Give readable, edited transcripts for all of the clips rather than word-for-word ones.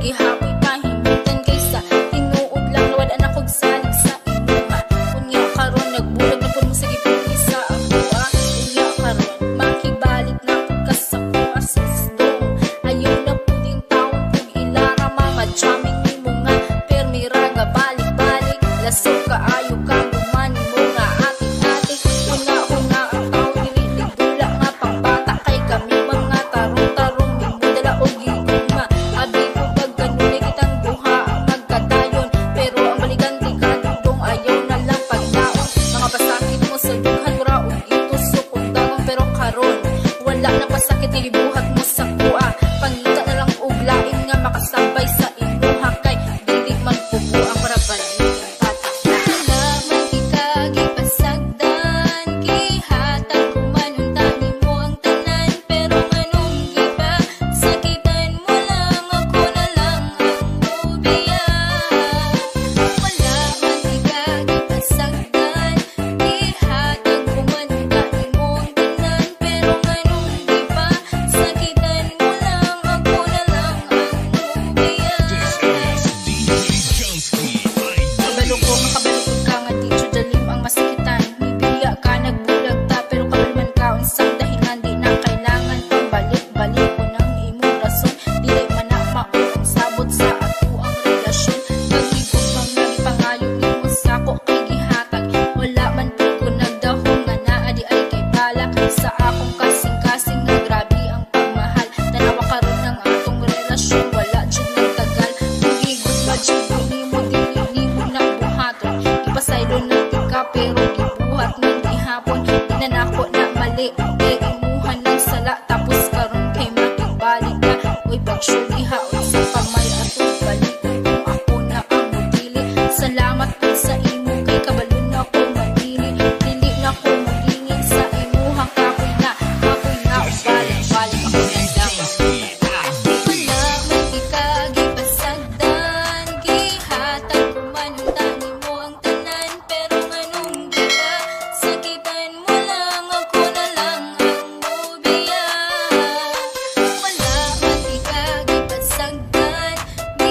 gihapoy pahimutan kaysa tinuod lang lawad anak kog salig sa imuha. Unya karon nagbulag na pud mo sa gipuli sa ako. Unya karon makibalik na pud ka sa ko asisdong. Ayaw na pud yung taon pud ilara mga jamming nimo nga permira nga balik-balik lasok kaayo ka gumani mo nga atik-atik. Una-una ang tao dili dula nga pangbata kay kami mga tarong-tarong mimbo dala og giguma. Abi ko pag kanunay kitang buha ang magkadayon pero ang balikan di ka dudong ayaw na lang paglaon. Mga pasakit mo sa duhan mura og itusok og dagong pero karon wala na pasakit ilibuhat mo sa kuha. Pangita na lang og lain nga makasabay sa imuha kay dili man pugo ang marabal. Sa akong kasing-kasing nga grabe ang pagmahal. Tanawa karon ng atong relasyon wala jud nagtagal. Gigot ba jud nimo dili nimo nang buhaton. Ipasaylo na tika pero gibuhat man gihapon. Di na nako na mali kay imuhan ng sala tapos karon kay makibalik ka. Uy pag-sure ihaon sa pamay atong balik kung ako na ang mudili. Salamat po sa imo kay kabalo na ko manili. Dili na ko mulingin sa imuhang kapoy na balik-balik ako ng dawa. Wala man ikagipasagdan gihatag ko man tani mo ang tanan pero nganong di ba sakitan mo lang ako na lang ang mubiya. Wala man ikagipasagdan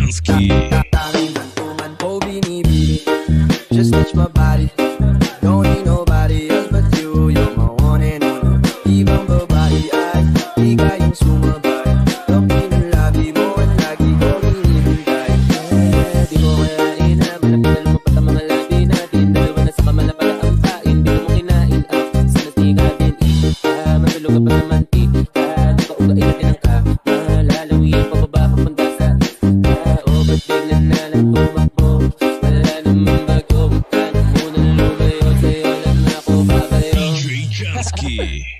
Jansky. Just touch my body. Don't need nobody else but you. You're my one and only. Ibang babae ay di kayang sumabay. Kami ng labi mo at lagi ko hinihintay. Di mo kayain na malapit na lumapat ang mga labi natin. Dalawa na sa kamala pala ang kain. Di mo kinain sa natiga din. Matulog ka pa naman nakaugain natin ang ka. Malalawi pababa papunta sa oh, ba't bigla na lang tumakbo? Wala naman bago. Muna lumayo sa'yo lang ako babayo. DJ Jansky.